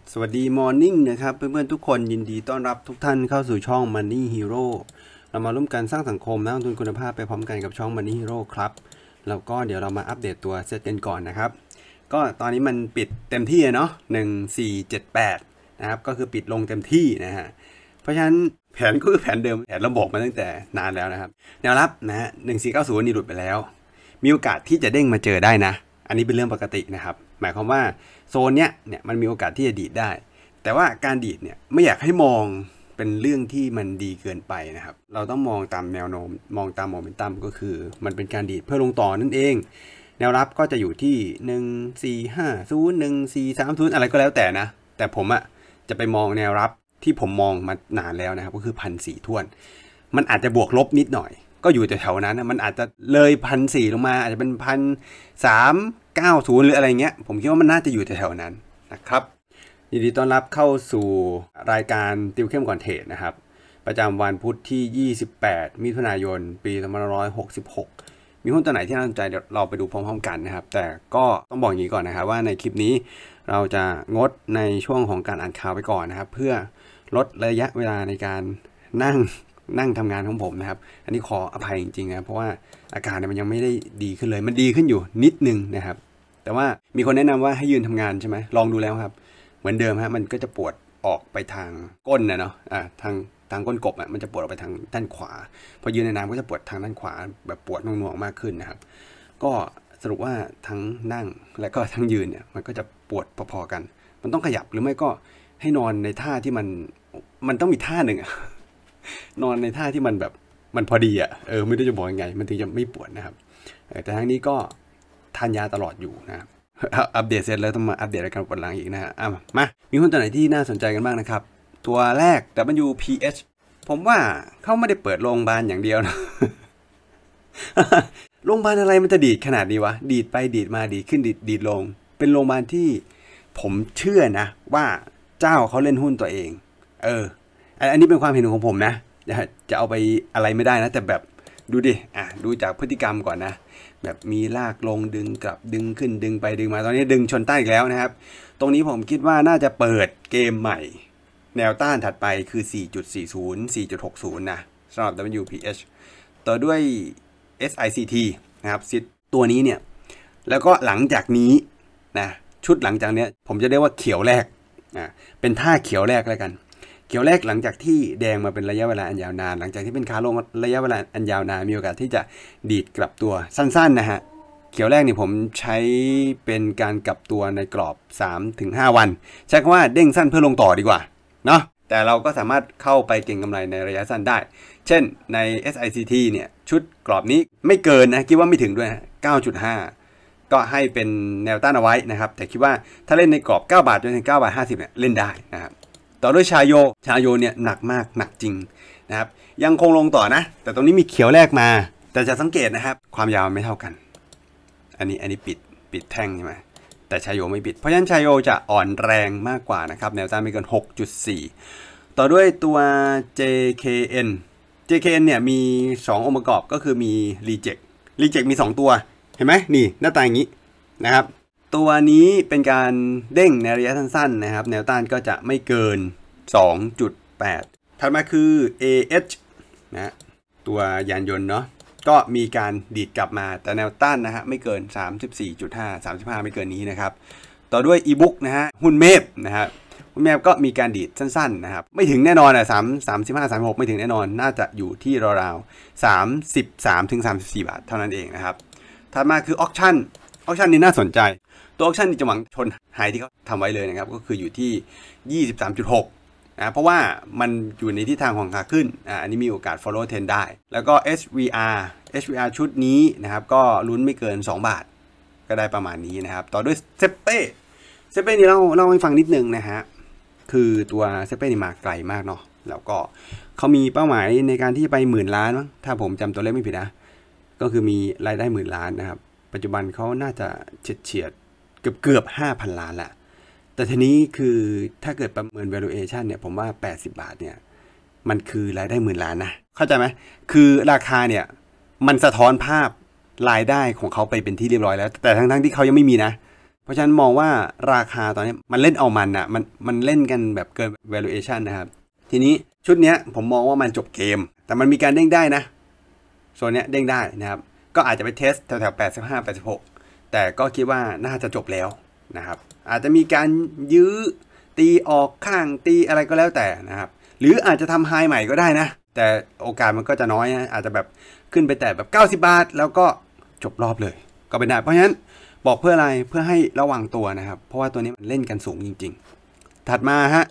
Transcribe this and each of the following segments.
สวัสดีมอร์นิ่งนะครับเพื่อนๆทุกคนยินดีต้อนรับทุกท่านเข้าสู่ช่อง Money Hero เรามาร่วมกันสร้างสังคมนักลงทุนคุณภาพไปพร้อมกันกับช่อง Money Hero ครับแล้วก็เดี๋ยวเรามาอัปเดตตัวเซตกันก่อนนะครับก็ตอนนี้มันปิดเต็มที่เนาะ1478นะครับก็คือปิดลงเต็มที่นะฮะเพราะฉะนั้นแผนก็คือแผนเดิมแผนเราบอกมาตั้งแต่นานแล้วนะครับแนวรับนะฮะ1490นี่หลุดไปแล้วมีโอกาสที่จะเด้งมาเจอได้นะอันนี้เป็นเรื่องปกตินะครับหมายความว่าโซนเนี้ยมันมีโอกาสที่จะดีดได้แต่ว่าการดีดเนี่ยไม่อยากให้มองเป็นเรื่องที่มันดีเกินไปนะครับเราต้องมองตามแนวโน้มมองตามโมเมนตัมก็คือมันเป็นการดีดเพื่อลงต่อนั่นเองแนวรับก็จะอยู่ที่1450 1430อะไรก็แล้วแต่นะแต่ผมจะไปมองแนวรับที่ผมมองมานานแล้วนะครับก็คือ1,400ถ้วนมันอาจจะบวกลบนิดหน่อยก็อยู่แถวๆนั้นมันอาจจะเลย1,400ลงมาอาจจะเป็น1,390หรืออะไรเงี้ยผมคิดว่ามันน่าจะอยู่แถวๆนั้นนะครับยินดีต้อนรับเข้าสู่รายการติวเข้มก่อนเทรดนะครับประจำวันพุธที่28มิถุนายนปี2566มีหุ้นตัวไหนที่น่าสนใจเดี๋ยวเราไปดูพร้อมๆกันนะครับแต่ก็ต้องบอกอย่างนี้ก่อนนะครับว่าในคลิปนี้เราจะงดในช่วงของการอ่านข่าวไปก่อนนะครับเพื่อลดระยะเวลาในการนั่งทำงานของผมนะครับอันนี้ขออภัยจริงๆนะเพราะว่าอาการมันยังไม่ได้ดีขึ้นเลยมันดีขึ้นอยู่นิดนึงนะครับแต่ว่ามีคนแนะนำว่าให้ยืนทำงานใช่ไหมลองดูแล้วครับเหมือนเดิมมันก็จะปวดออกไปทางก้นเนาะทางก้นกบมันจะปวดออกไปทางด้านขวาพอยืนในน้ำก็จะปวดทางด้านขวาแบบปวดหน่วงๆมากขึ้นนะครับก็สรุปว่าทั้งนั่งและก็ทั้งยืนมันก็จะปวดพอๆกันมันต้องขยับหรือไม่ก็ให้นอนในท่าที่มันต้องมีท่าหนึ่งนอนในท่าที่มันแบบมันพอดีไม่รู้จะบอกยังไงมันถึงจะไม่ปวดนะครับแต่ทั้งนี้ก็ทานยาตลอดอยู่นะครับอัปเดตเสร็จแล้วต้องมาอัปเดตอาการปวดหลังอีกนะฮะมามีหุ้นตัวไหนที่น่าสนใจกันบ้างนะครับตัวแรก WPH ผมว่าเขาไม่ได้เปิดโรงพยาบาลอย่างเดียวนะ โรงพยาบาลอะไรมันจะดีดขนาดนี้วะดีดไปดีดมาดีดขึ้นดีดลงเป็นโรงพยาบาลที่ผมเชื่อนะว่าเจ้าเขาเล่นหุ้นตัวเองอันนี้เป็นความเห็นของผมนะจะเอาไปอะไรไม่ได้นะแต่แบบดูดิดูจากพฤติกรรมก่อนนะแบบมีลากลงดึงกลับดึงขึ้นดึงไปดึงมาตอนนี้ดึงชนใต้อีกแล้วนะครับตรงนี้ผมคิดว่าน่าจะเปิดเกมใหม่แนวต้านถัดไปคือ 4.40 4.60 นะสำหรับ WPH ต่อด้วย SICT นะครับซิตัวนี้เนี่ยแล้วก็หลังจากนี้นะชุดหลังจากนี้ผมจะเรียกว่าเขียวแรกเป็นท่าเขียวแรกแล้วกันเขียวแรกหลังจากที่แดงมาเป็นระยะเวลาอันยาวนานหลังจากที่เป็นขาลงระยะเวลาอันยาวนานมีโอกาสที่จะดีดกลับตัวสั้นๆนะฮะเขียวแรกนี่ผมใช้เป็นการกลับตัวในกรอบ 3-5 วันใช้คำว่าเด้งสั้นเพื่อลงต่อดีกว่าเนาะแต่เราก็สามารถเข้าไปเก็งกำไรในระยะสั้นได้เช่นใน SICT เนี่ยชุดกรอบนี้ไม่เกินนะคิดว่าไม่ถึงด้วย 9.5 ก็ให้เป็นแนวต้านเอาไว้นะครับแต่คิดว่าถ้าเล่นในกรอบ9 บาทจนถึง9 บาท 50เนี่ยเล่นได้นะครับต่อด้วยชาโยเนี่ยหนักมากหนักจริงนะครับยังคงลงต่อนะแต่ตรงนี้มีเขียวแรกมาแต่จะสังเกตนะครับความยาวไม่เท่ากันอันนี้ปิดแท่งใช่ไหมแต่ชาโยไม่ปิดเพราะฉะนั้นชาโยจะอ่อนแรงมากกว่านะครับแนวต้านไม่เกิน 6.4 ต่อด้วยตัว JKN เนี่ยมี2องค์ประกอบก็คือมี Reject มี2ตัวเห็นไหมนี่หน้าตาอย่างนี้นะครับตัวนี้เป็นการเด้งในระยะสั้นๆนะครับแนวต้านก็จะไม่เกิน 2.8 ถัดมาคือ AH นะตัวยานยนต์เนาะก็มีการดีดกลับมาแต่แนวต้านนะฮะไม่เกิน 34.5 35ไม่เกินนี้นะครับต่อด้วย eBook นะฮะหุ้นเมฟนะครับหุ้นเมฟก็มีการดีดสั้นๆนะครับไม่ถึงแน่นอน35-36ไม่ถึงแน่นอนน่าจะอยู่ที่ราวๆ33-34 บาทเท่านั้นเองนะครับถัดมาคือ Auction นี้น่าสนใจตัว Auction นี่จะหวังชนไฮที่เขาทำไว้เลยนะครับก็คืออยู่ที่ 23.6 นะเพราะว่ามันอยู่ในทิศทางของขาขึ้นอันนี้มีโอกาส follow trend ได้แล้วก็ HVR ชุดนี้นะครับก็ลุ้นไม่เกิน2 บาทก็ได้ประมาณนี้นะครับต่อด้วยเซเป้นี่เล่าให้ฟังนิดนึงนะฮะคือตัวเซเป้นี่มาไกลมากเนาะแล้วก็เขามีเป้าหมายในการที่ไป10,000 ล้านมั้งถ้าผมจำตัวเลขไม่ผิดนะก็คือมีรายได้10,000 ล้านนะครับปัจจุบันเขาน่าจะเฉียดเกือบ 5,000 ล้านละแต่ทีนี้คือถ้าเกิดประเมิน valuation เนี่ยผมว่า80 บาทเนี่ยมันคือรายได้10,000 ล้านนะเข้าใจไหมคือราคาเนี่ยมันสะท้อนภาพรายได้ของเขาไปเป็นที่เรียบร้อยแล้วแต่ทั้งที่เขายังไม่มีนะเพราะฉะนั้นมองว่าราคาตอนนี้มันเล่นเอามันอ่ะมันเล่นกันแบบเกิน valuation นะครับทีนี้ชุดเนี้ยผมมองว่ามันจบเกมแต่มันมีการเด้งได้นะโซนเนี้ยเด้งได้นะครับก็อาจจะไปเทสแถวๆ85-86แต่ก็คิดว่าน่าจะจบแล้วนะครับอาจจะมีการยื้อตีออกข้างตีอะไรก็แล้วแต่นะครับหรืออาจจะทำไฮใหม่ก็ได้นะแต่โอกาสมันก็จะน้อยนะอาจจะแบบขึ้นไปแต่แบบ90 บาทแล้วก็จบรอบเลยก็เป็นได้เพราะฉะนั้นบอกเพื่ออะไรเพื่อให้ระวังตัวนะครับเพราะว่าตัวนี้มันเล่นกันสูงจริงๆถัดมาฮะ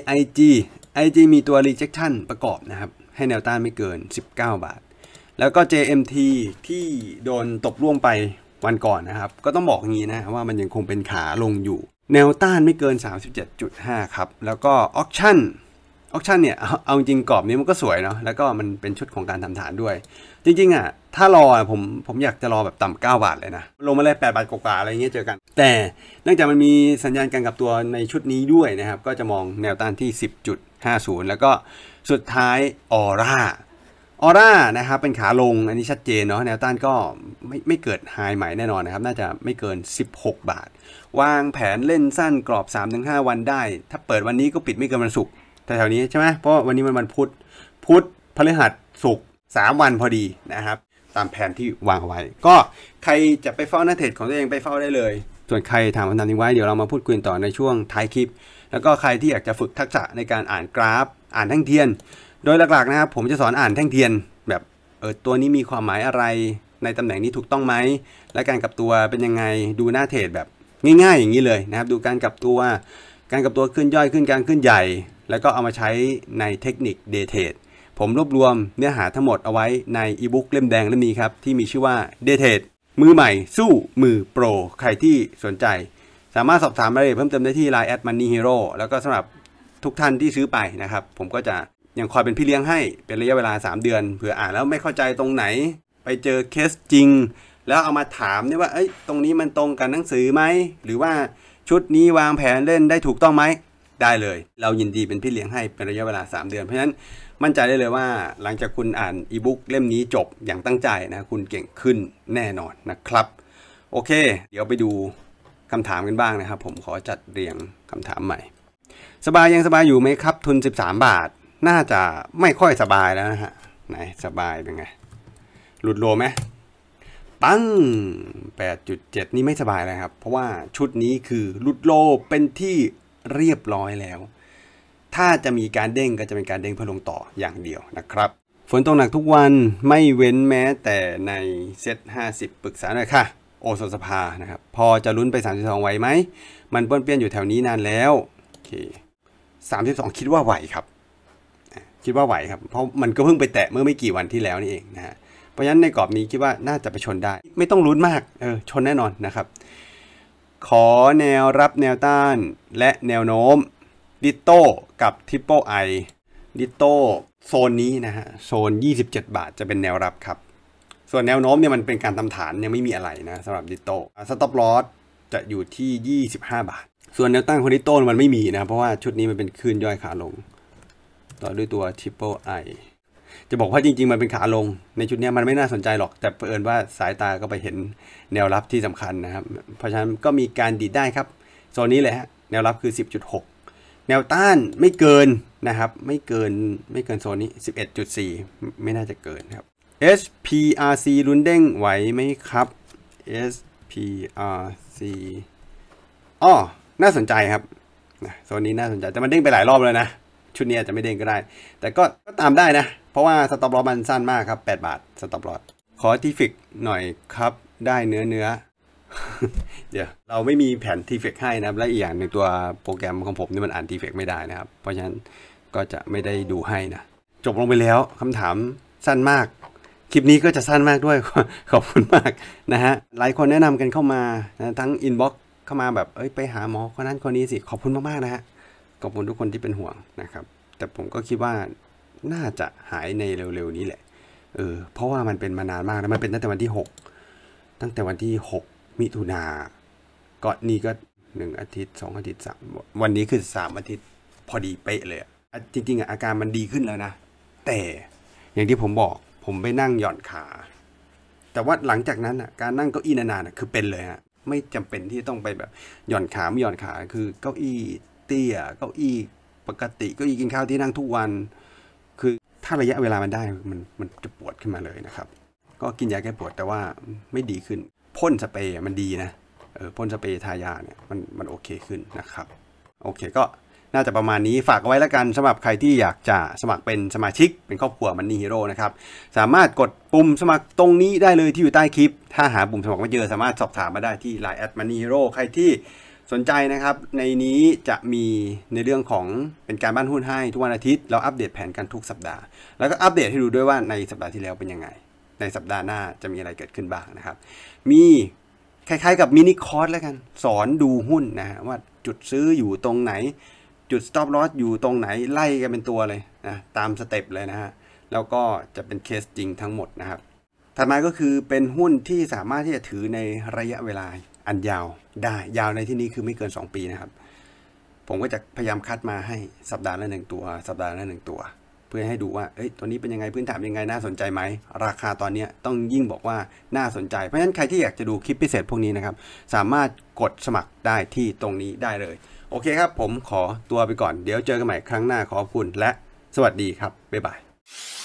IG มีตัว rejection ประกอบนะครับให้แนวต้านไม่เกิน19 บาทแล้วก็ JMT ที่โดนตบร่วงไปวันก่อนนะครับก็ต้องบอกงี้นะว่ามันยังคงเป็นขาลงอยู่แนวต้านไม่เกิน 37.5 ครับแล้วก็ auction เนี่ยเอาจริงกรอบนี้มันก็สวยเนาะแล้วก็มันเป็นชุดของการทำฐานด้วยจริงๆอ่ะถ้ารอผมอยากจะรอแบบต่ำ9 บาทเลยนะลงมาเลย8 บาทกว่าอะไรเงี้ยเจอกันแต่เนื่องจากมันมีสัญญาณการกลับตัวในชุดนี้ด้วยนะครับก็จะมองแนวต้านที่ 10.50 แล้วก็สุดท้ายออร่านะครับเป็นขาลงอันนี้ชัดเจนเนาะแนวต้านก็ไม่เกิดไฮใหม่แน่นอนนะครับน่าจะไม่เกิน16 บาทวางแผนเล่นสั้นกรอบ 3-5 วันได้ถ้าเปิดวันนี้ก็ปิดไม่เกินวันศุกร์แถวๆนี้ใช่ไหมเพราะวันนี้มันวันพุธพฤหัสศุกร์3 วันพอดีนะครับตามแผนที่วางเอาไว้ก็ใครจะไปเฝ้าหน้าเทรดของตัวเองไปเฝ้าได้เลยส่วนใครถามคำถามนี้ไว้เดี๋ยวเรามาพูดคุยต่อในช่วงท้ายคลิปแล้วก็ใครที่อยากจะฝึกทักษะในการอ่านกราฟอ่านแท่งเทียนโดยหลักๆนะครับผมจะสอนอ่านแท่งเทียนแบบตัวนี้มีความหมายอะไรในตำแหน่งนี้ถูกต้องไหมและการกลับตัวเป็นยังไงดูหน้าเทรดแบบง่ายๆอย่างนี้เลยนะครับดูการกลับตัวขึ้นย่อยขึ้นกลางขึ้นใหญ่แล้วก็เอามาใช้ในเทคนิค Day Trade ผมรวบรวมเนื้อหาทั้งหมดเอาไว้ในอีบุ๊กเล่มแดงเล่มนี้ครับที่มีชื่อว่า Day Trade มือใหม่สู้มือโปรใครที่สนใจสามารถสอบถามรายละเอียดเพิ่มเติมได้ที่ Line @moneyhero แล้วก็สำหรับทุกท่านที่ซื้อไปนะครับผมก็จะยังคอยเป็นพี่เลี้ยงให้เป็นระยะเวลา3 เดือนเผื่ออ่านแล้วไม่เข้าใจตรงไหนไปเจอเคสจริงแล้วเอามาถามเนี่ยว่าตรงนี้มันตรงกับหนังสือไหมหรือว่าชุดนี้วางแผนเล่นได้ถูกต้องไหมได้เลยเรายินดีเป็นพี่เลี้ยงให้เป็นระยะเวลา3 เดือนเพราะฉะนั้นมั่นใจได้เลยว่าหลังจากคุณอ่านอีบุ๊กเล่มนี้จบอย่างตั้งใจนะคุณเก่งขึ้นแน่นอนนะครับโอเคเดี๋ยวไปดูคำถามกันบ้างนะครับผมขอจัดเรียงคำถามใหม่สบายอยู่ไหมครับทุน13 บาทน่าจะไม่ค่อยสบายแล้วนะฮะไหนสบายเป็นไงหลุดโลไหมปัง 8.7 นี่ไม่สบายเลยครับเพราะว่าชุดนี้คือหลุดโลเป็นที่เรียบร้อยแล้วถ้าจะมีการเด้งก็จะเป็นการเด้งเพื่อลงต่ออย่างเดียวนะครับฝนตกหนักทุกวันไม่เว้นแม้แต่ในเซต50ปรึกษาหน่อยค่ะโอโซสภานะครับพอจะลุ้นไป32ไหวไหมมันป้วนเปี้ยนอยู่แถวนี้นานแล้วโอเค32คิดว่าไหวครับเพราะมันก็เพิ่งไปแตะเมื่อไม่กี่วันที่แล้วนี่เองนะฮะเพราะฉะนั้นในกรอบนี้คิดว่าน่าจะไปชนได้ไม่ต้องลุ้นมากชนแน่นอนนะครับขอแนวรับแนวต้านและแนวโน้มดิโต้กับทริปเปิลไอดิโต้โซนนี้นะฮะโซน27 บาทจะเป็นแนวรับครับส่วนแนวโน้มเนี่ยมันเป็นการทำฐานยังไม่มีอะไรนะสำหรับดิโต้สต็อปลอสจะอยู่ที่25 บาทส่วนแนวต้านของดิโต้มันไม่มีนะเพราะว่าชุดนี้มันเป็นคลื่นย่อยขาลงต่อด้วยตัว Triple I จะบอกว่าจริงๆมันเป็นขาลงในชุดนี้มันไม่น่าสนใจหรอกแต่เผอิญว่าสายตาก็ไปเห็นแนวรับที่สำคัญนะครับเพราะฉะนั้นก็มีการดีดได้ครับโซนนี้เลยฮะแนวรับคือ 10.6 แนวต้านไม่เกินนะครับไม่เกินโซนนี้ 11.4 ไม่น่าจะเกินครับ SPRC ลุ้นเด้งไหวไหมครับ SPRC น่าสนใจครับโซนนี้น่าสนใจแต่มันเด้งไปหลายรอบเลยนะชุดนี้อาจจะไม่เด้งก็ได้แต่ก็ตามได้นะเพราะว่าสต็อปลอสมันสั้นมากครับ8 บาทสต็อปลอสขอทีฟิกหน่อยครับได้เนื้อ เดี๋ยวเราไม่มีแผนทีฟิกให้นะและอีกอย่างในตัวโปรแกรมของผมนี่มันอ่านทีฟิกไม่ได้นะครับเพราะฉะนั้นก็จะไม่ได้ดูให้นะจบลงไปแล้วคำถามสั้นมากคลิปนี้ก็จะสั้นมากด้วย ขอบคุณมากนะฮะหลายคนแนะนำกันเข้ามานะทั้งอินบ็อกซ์เข้ามาแบบไปหาหมอคนนั้นคนนี้สิขอบคุณมากๆนะฮะขอบคุณทุกคนที่เป็นห่วงนะครับแต่ผมก็คิดว่าน่าจะหายในเร็วๆนี้แหละเพราะว่ามันเป็นมานานมากนะมันเป็นตั้งแต่วันที่6มิถุนาก็นี่ก็1 อาทิตย์2 อาทิตย์3วันนี้คือ3 อาทิตย์พอดีเป๊ะเลยจริงๆอาการมันดีขึ้นแล้วนะแต่อย่างที่ผมบอกผมไปนั่งหย่อนขาแต่ว่าหลังจากนั้นการนั่งเก้าอี้นานๆคือเป็นเลยฮะไม่จำเป็นที่ต้องไปแบบหย่อนขาไม่หย่อนขาคือเก้าอี้เตี้ยเก้าอี้ปกติเก้าอี้กินข้าวที่นั่งทุกวันคือถ้าระยะเวลามันได้มันจะปวดขึ้นมาเลยนะครับก็กินยาแก้ปวดแต่ว่าไม่ดีขึ้นพ่นสเปรย์มันดีนะพ่นสเปรย์ทายาเนี่ยมันโอเคขึ้นนะครับโอเคก็น่าจะประมาณนี้ฝากเอาไว้แล้วกันสำหรับใครที่อยากจะสมัครเป็นสมาชิกเป็นครอบครัวมันนี่ฮีโร่นะครับสามารถกดปุ่มสมัครตรงนี้ได้เลยที่อยู่ใต้คลิปถ้าหาปุ่มสมัครไม่เจอสามารถสอบถามมาได้ที่ Line @manihero ใครที่สนใจนะครับในนี้จะมีในเรื่องของเป็นการบ้านหุ้นให้ทุกวันอาทิตย์เราอัปเดตแผนกันทุกสัปดาห์แล้วก็อัปเดตให้ดูด้วยว่าในสัปดาห์ที่แล้วเป็นยังไงในสัปดาห์หน้าจะมีอะไรเกิดขึ้นบ้างนะครับมีคล้ายๆกับมินิคอร์สแล้วกันสอนดูหุ้นนะฮะว่าจุดซื้ออยู่ตรงไหนจุด stop loss อยู่ตรงไหนไล่กันเป็นตัวเลยนะตามสเต็ปเลยนะฮะแล้วก็จะเป็นเคสจริงทั้งหมดนะครับถัดมาก็คือเป็นหุ้นที่สามารถที่จะถือในระยะเวลาอันยาวได้ยาวในที่นี้คือไม่เกิน2ปีนะครับผมก็จะพยายามคัดมาให้สัปดาห์ละ1ตัวสัปดาห์ละ1ตัวเพื่อให้ดูว่าตัวนี้เป็นยังไงพื้นฐานยังไงน่าสนใจไหมราคาตอนนี้ต้องยิ่งบอกว่าน่าสนใจเพราะฉะนั้นใครที่อยากจะดูคลิปพิเศษพวกนี้นะครับสามารถกดสมัครได้ที่ตรงนี้ได้เลยโอเคครับผมขอตัวไปก่อนเดี๋ยวเจอกันใหม่ครั้งหน้าขอบคุณและสวัสดีครับบ๊ายบาย